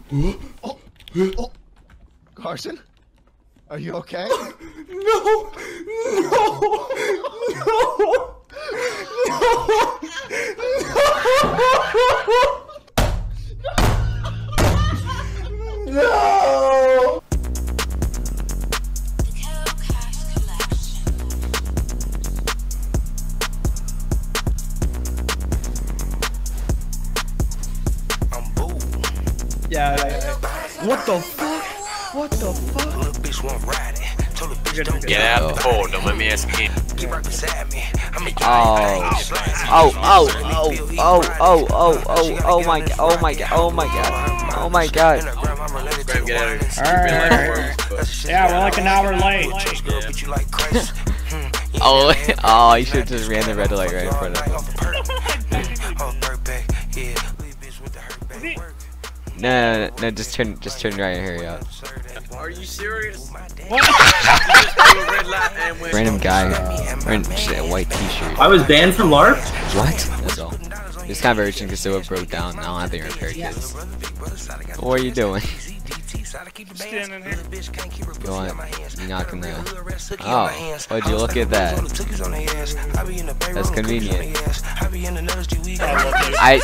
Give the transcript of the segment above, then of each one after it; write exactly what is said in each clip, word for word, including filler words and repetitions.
Oh. Oh. Carson? Are you okay? No! No! No! No! No! I'm booed. Yeah, yeah, yeah. What the fuck? What the fuck? Little bitch won't ride it. Told the bitch don't Get out the hole, don't let me ask again. Keep right beside me. I'm a Oh, oh, oh, oh, oh, oh, oh, oh, oh my god, oh my god, oh my god, oh my god. Graham, get out of here. Alright. Yeah, we're like an hour late. Oh, oh, you should have just ran the red light right in front of him. No, no, no, just turn, just turn right here, yeah. Are you serious? What? Random guy wearing just a white t-shirt. I was banned from LARP? What? That's all. It's kind of urgent because it broke down. I don't have any repair kits. What are you doing? Standing here. You want? You knocking the? Oh, would you look at that? That's convenient. I.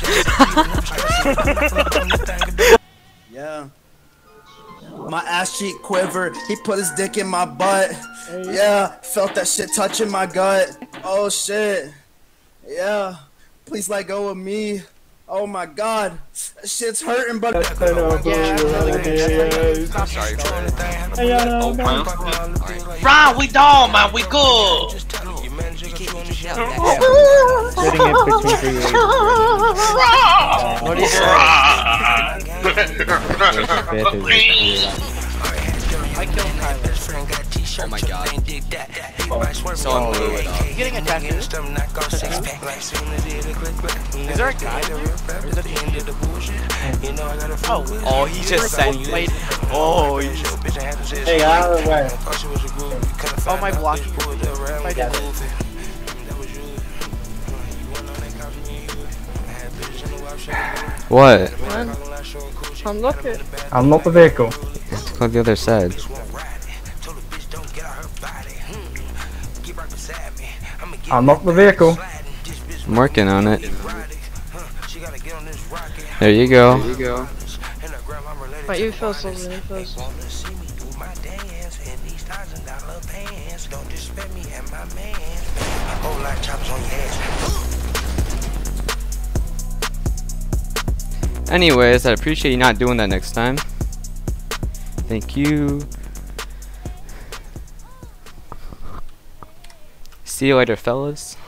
Yeah. My ass cheek quivered. He put his dick in my butt. Yeah. Felt that shit touching my gut. Oh shit. Yeah. Please let go of me. Oh my god. That shit's hurting, but. Yeah, I'm sorry for that. Ron, we done, man. We good. Sitting in between for you. What do you say? I killed Kyler. Oh my god. So I'm blue it up. You getting a tattoo? Is there a guy there? Or is that the end of the bullshit? Oh, Oh, he just sent you. Oh, he Hey, out of the way. oh, my blocking. My dad. What? Unlock it. Unlock the vehicle. Go on the other side. Unlock the vehicle. I'm working on it. There you go. There you go. But you feel so really first. Anyways, I appreciate you not doing that next time. Thank you. See you later, fellas.